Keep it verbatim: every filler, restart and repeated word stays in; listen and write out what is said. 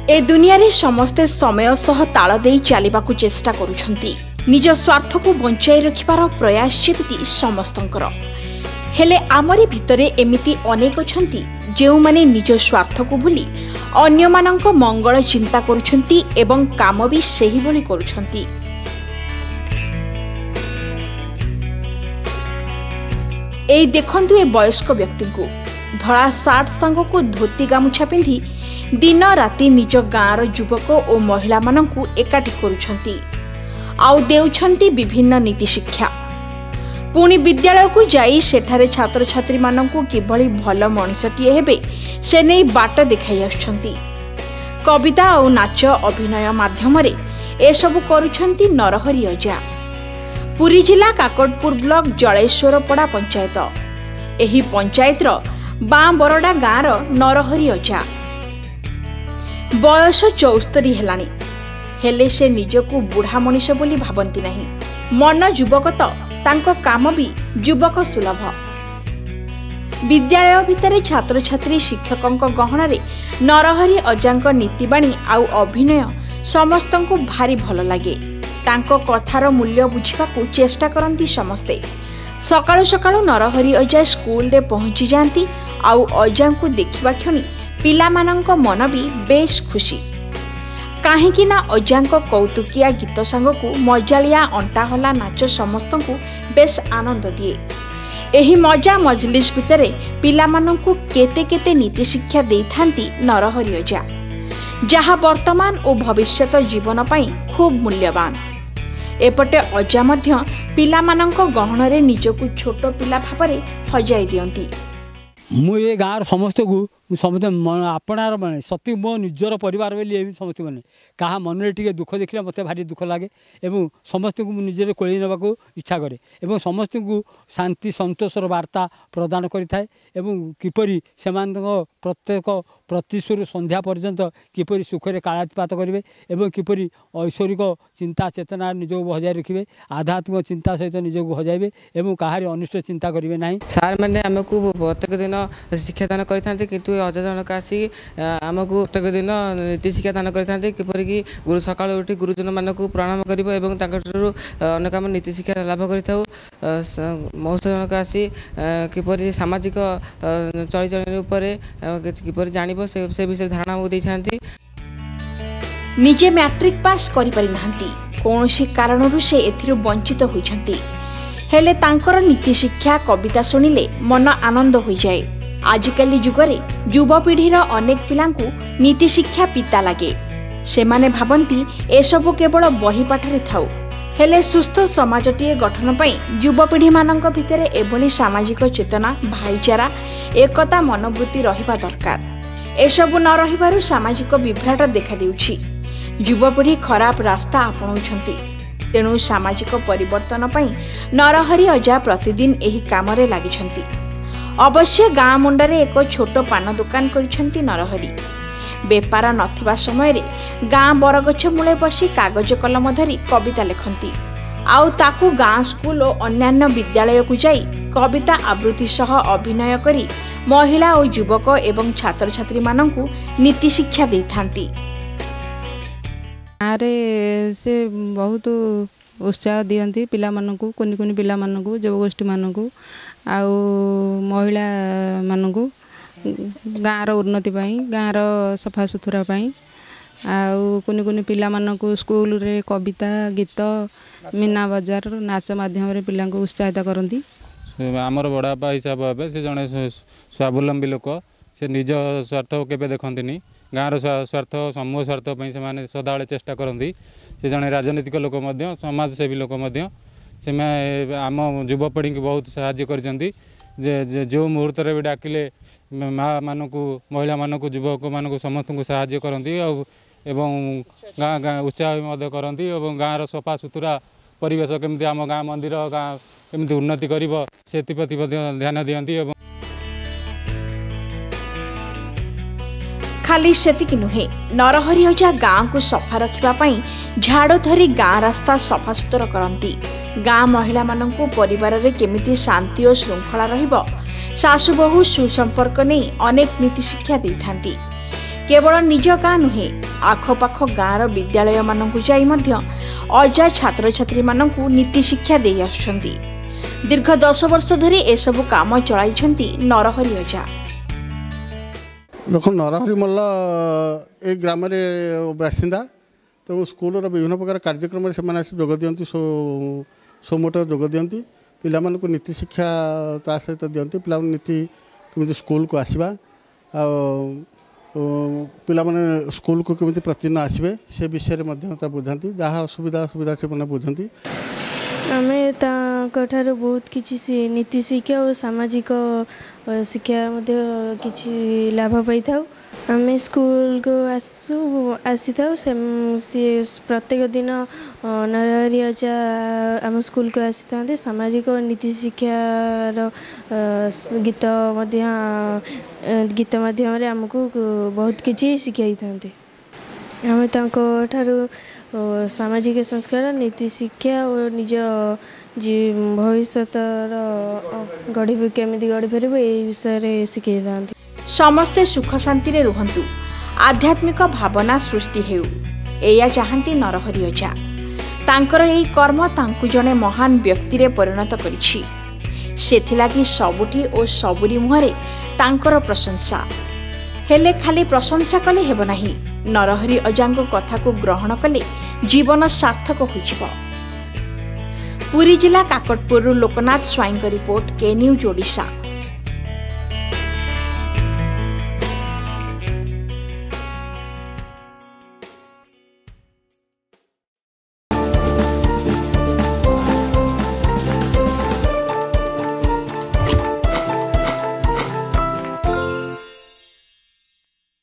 ए दुनिया रे समस्ते समय सह ताल देई चलिबाकू चेष्टा करुछंती। निज स्वार्थ को बंचाई रखिबार प्रयास जेमिति समस्तंकर हेले आमरी भितरे एमिति अनेक अछंती जेउ माने निज स्वार्थ को भूली अन्य मानक मंगल चिंता करुछंती एवं काम भी सेही भली करुछंती। एई देखंतु ए वयस्क व्यक्ति को धड़ा सार्ट संग को धोती गामुछा पिंधि दिन राति निज गाँवर युवक और महिला मानकु एकाठी करुछंती आउ देउछंती विभिन्न नीति शिक्षा। पुणी विद्यालय को जाई सेठारे छात्र छात्री मानकु किभली भल मनुष्यटीए हेबे से नै बाट देखाई आछंती। कविता और नाच अभिनय माध्यम रे ए सब करुछंती नरहरि अजा। पुरी जिला काकटपुर ब्लॉक जलेश्वरपड़ा पंचायत एही पंचायत बाँ बरडा गाँवर नरहरि अजा बयस चौस्तरी हेलानी हेले से निजकू बुढ़ा मनीष बोली भाबंती नहीं। मन युवक तो तांको काम भी युवक सुलभ। विद्यालय भितर छात्र छात्री शिक्षकों गहन रे नरहरि अजांक नीतिबाणी आउ अभिनय समस्त को भारी भल लगे। तांको कथार मूल्य बुझिबाकू चेष्टा करती समस्ते। सकाळु सकाळु नरहरि अजा स्कूल रे पहुंची जाती आउ अजा को देखिबा क्षणी पिलामानंक मन भी बेश खुशी काहेकि ना अजांक कौतुकिया गीत सांगकू मजालिया अंटाहला नाच समस्त को बेश आनंद दिए। एही मजा मजलिस भितरे पिलामानंकू केते केते नीति शिक्षा देइथांती नरहरि अजा जहा वर्तमान और भविष्यत जीवन पाई खूब मूल्यवान। एपटे अजा मध्य पिलामानंक गहन रे निजकू छोट पिला भाबरे हजाई दियंती। मु ये गाँव समस्त को समस्त आपणार माने सती मो निजर परिवार बोली समस्त मैंने क्या मन टे दुख देखने मत भारी दुख लगे एवं समस्त को निजे कोई नाक इच्छा करे एवं समस्त को शांति संतोषर वार्ता प्रदान करें किपरि से प्रत्येक प्रतिशोर संध्या पर्यंत किपरि सुखरे कालातिपात करेंगे एवं किपरि ऐश्वरिक चिंता चेतना निजक हजाय रखिए आध्यात्मिक चिंता सहित निजक हजाइबे एवं कहार अनिष्ट चिंता करेंगे ना। सार मैंने आमको प्रत्येक दिन शिक्षादान करते किंतु अजा जनक आसी आमको प्रत्येक दिन नीति शिक्षादान करते किपरि कि गुरु सकाळ उठी गुरुजन मानक प्रणाम करिबो एवं तांकटरु अनेक आम नीति शिक्षा लाभ करिथाउ। महोत्सव जनक आसी किपरि सामाजिक चलचलनी उपरे किपरि जानिबो से से विषय धारणा मो दैछांती। निजे मैट्रिक पास करि पारि नाहंती कोनोसी कारणरु से एथिरु वंचित होइछंती हेले तांकर नीति शिक्षा कविता सुनिले मन आनंद होई जाए। आजिकाली जुगरे युवपीढ़ीर अनेक पिलांकु नीति शिक्षा पिता लगे सेमाने भाबंती एसबु केवल बही पाठरे थाउ हेले सुस्थ समाजटीए गठन पई युवपीढ़ी मानक भितरे एभली सामाजिक चेतना भाईचारा एकता मनोवृत्ति रहिबा दरकार। एसबु न रहिबारु सामाजिक विभ्राट देखा देउछि। युवपीढ़ी खराब रास्ता आपणाउछंती तेणु सामाजिक परिवर्तन पई नरहरि अजा प्रतिदिन एही कामरे लागिछंती। अवश्य गाँ मुंडरे एक छोट पान दुकान करिछंती नरहरि। बेपार नथिबा समय रे गाँ बरगछ मूले बसी कागज कलम धरी कविता लेखंती आउ ताकू गाँ स्कूल और अन्यान्य विद्यालय को जाई कविता आवृत्ति सह अभिनय करी महिला और युवक एवं छात्र छात्री मानकू नीति शिक्षा देइथांती। आरे से बहुत उत्साह दियंती पिला मानकू कुनि कुनि पिला मानकू युवगोष्ठी मानकू आउ महिला मानकू गाँर उन्नति पाई गाँर सफा सुथरा पाई आउ कुनि कुनि पिला मानकू स्कूल रे कविता गीत मीना बजार नाच माध्यम रे पिला को उत्साहित करती। आमर बड़ापा हिसाब हे से जड़े स्वावलम्बी लोक से निज स्वार्थ केवे देखती गाँव स्वार्थ समूह स्वार्थ से सदाबले चेष्टा करती। से जड़े राजनीतिक लोक समाजसेवी लोक से आम युवपीढ़ी को बहुत साहाय्य करछंती। जे जो मुहूर्त भी डाकिले माँ मानक महिला मानक युवक मानक समस्त को साहाय्य करती एवं गाँ गाँ उत्साह करती और गाँव सफा सुतुरा परिवेश केमती आम गाँ मंदिर गाँ केमती उन्नति करिबो सेतिप्रति ध्यान दियंती। खाली सेतिक नुहे नरहरि अजा गाँ को सफा रखिबा पई झाड़ू धरी गाँ रास्ता सफा सुतर करती। गाँ महिला मानकू परिवार रे केमिति शांति और श्रृंखला रहिबो सासु बहु सुसंपर्क नहीं अनेक नीति शिक्षा देइथांती। केवल निज गाँ नुहे आखपाख गाँर विद्यालय मानक जाई मध्य अजा छात्र छात्री मानक नीति शिक्षा दे आसुछंती। दीर्घ दस वर्ष धरी एसबु काम चलाइछंती नरहरि अजा। देखो नरहरि मल्ल ए ग्राम रे बासिंदा तो स्कूल विभिन्न प्रकार कार्यक्रम से जोग दियंती सो सोमोट जोग दियंती पिला मानक नीति शिक्षा ता सहित दियंती पिला नीति केमिति स्कूल को आसीबा आ पिला माने स्कूल को केमिति प्रतिदिन आसबे से विषय रे मध्यता बुझांती जहाँ असुविधा असुविधा से माने बुझांती। आमे ताकठारु बहुत किछि नीति शिक्षा और सामाजिक शिक्षा मध्य किछि लाभ पाई थाउ। आमे स्कूल को आसु आसी थाउ से प्रत्येक दिन नरहरि अजा आम स्कूल को आसी थांते सामाजिक और नीति शिक्षार गीत मध्य गीत माध्यम रे हमको बहुत किछि शिखाई थांते। आमे तांको ठारु सामाजिक संस्कार नीति शिक्षा और निज जी भविष्य गढ़ी केमिति गढ़ी पारिबो ए विषय शिखाई थांते। समस्ते सुख शांति रे रुहंतु आध्यात्मिक भावना सृष्टि हेउ एया चाहंती नरहरि अजा। तांकर एही कर्म तांकु जने महान व्यक्ति रे परिणत करिछि। सेथिलागि सबुठी और सबुरी मुहरे तांकर प्रशंसा। हेले खाली प्रशंसा कले हेब नाही नरहरि अजांको कथा को ग्रहण कले जीवन सार्थक होइछिबो। पुरी जिला Kakatpur Loknath Swain report K news Odisha.